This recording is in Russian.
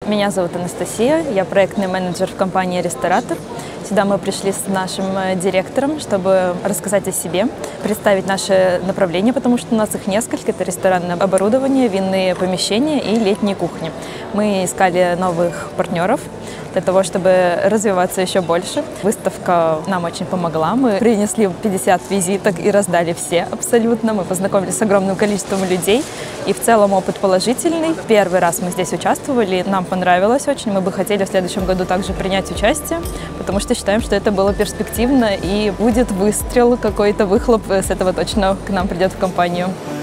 Меня зовут Анастасия, я проектный менеджер в компании «Ресторатор». Сюда мы пришли с нашим директором, чтобы рассказать о себе, представить наше направление, потому что у нас их несколько. Это ресторанное оборудование, винные помещения и летние кухни. Мы искали новых партнеров для того, чтобы развиваться еще больше. Выставка нам очень помогла. Мы принесли 50 визиток и раздали все абсолютно. Мы познакомились с огромным количеством людей. И в целом опыт положительный. Первый раз мы здесь участвовали, нам понравилось очень. Мы бы хотели в следующем году также принять участие, потому что считаем, что это было перспективно и будет выстрел, какой-то выхлоп с этого точно к нам придет в компанию.